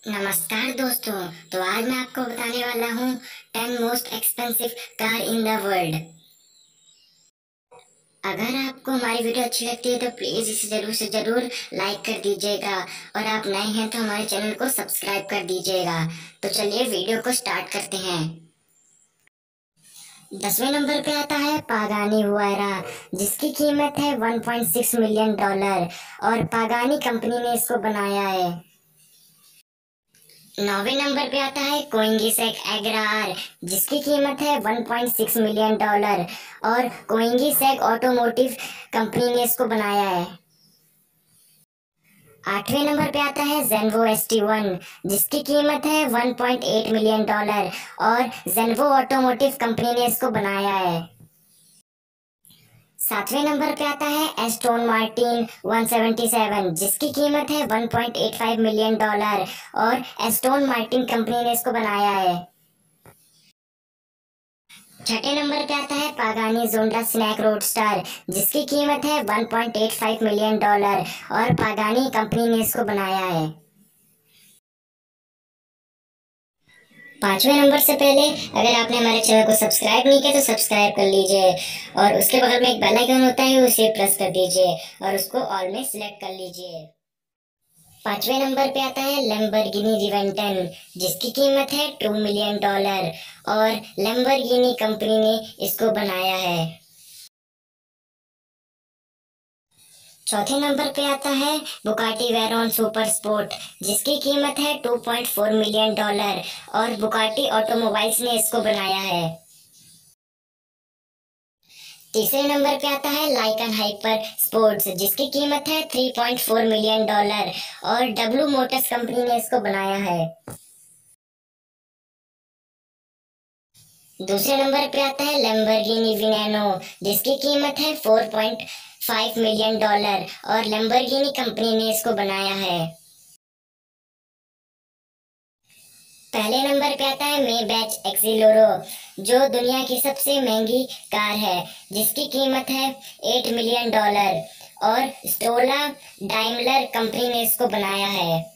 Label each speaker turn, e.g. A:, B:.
A: नमस्कार दोस्तों। तो आज मैं आपको बताने वाला हूँ 10 most expensive car in the world. अगर आपको हमारी वीडियो अच्छी लगती है तो प्लीज इसे जरूर से जरूर लाइक कर दीजिएगा और आप नए हैं तो हमारे चैनल को सब्सक्राइब कर दीजिएगा। तो चलिए वीडियो को स्टार्ट करते हैं। 10वें नंबर पे आता है पागानी हुआयरा, जिसकी कीमत है $1.6 मिलियन और पागानी कंपनी ने इसको बनाया है। 9वें नंबर पे आता है कोइंगीसेक एग्रा-आर, जिसकी कीमत है $1.6 मिलियन और कोइंगीसेक ऑटोमोटिव कंपनी ने इसको बनाया है। 8वें नंबर पे आता है जेन्वो ST1, जिसकी कीमत है $1.8 मिलियन और जेन्वो ऑटोमोटिव कंपनी ने इसको बनाया है। 7वें नंबर पे आता है एस्टोन मार्टिन 177, जिसकी कीमत है $1.85 मिलियन और एस्टोन मार्टिन कंपनी ने इसको बनाया है। 6ठे नंबर पे आता है पागानी जोंडा स्नैक रोडस्टर, जिसकी कीमत है $1.85 मिलियन और पागानी कंपनी ने इसको बनाया है। 5वें नंबर से पहले अगर आपने हमारे चैनल को सब्सक्राइब नहीं किया तो सब्सक्राइब कर लीजिए और उसके बगल में एक बेल आइकन होता है उसे प्रेस कर दीजिए और उसको ऑल में सिलेक्ट कर लीजिए। 5वें नंबर पे आता है लैम्बोर्गिनी रिवेंटन, जिसकी कीमत है $2 मिलियन और लैम्बोर्गिनी कंपनी ने इसको बनाया है। 4थे नंबर पे आता है बुगाटी वेरॉन सुपर स्पोर्ट, जिसकी कीमत है $2.4 मिलियन और बुगाटी ऑटोमोबाइल्स ने इसको बनाया है। तीसरे नंबर पे आता है लाइकन हाइपर स्पोर्ट्स, जिसकी कीमत है $3.4 मिलियन और डब्ल्यू मोटर्स कंपनी ने इसको बनाया है। दूसरे नंबर पे आता है लैम्बोर्गिनी वेनेनो, जिसकी कीमत है $4.5 मिलियन और लैम्बोर्गिनी कंपनी ने इसको बनाया है। पहले नंबर पे आता है मेबैच एक्सिलोरो, जो दुनिया की सबसे महंगी कार है, जिसकी कीमत है $8 मिलियन और स्टोला डाइमलर कंपनी ने इसको बनाया है।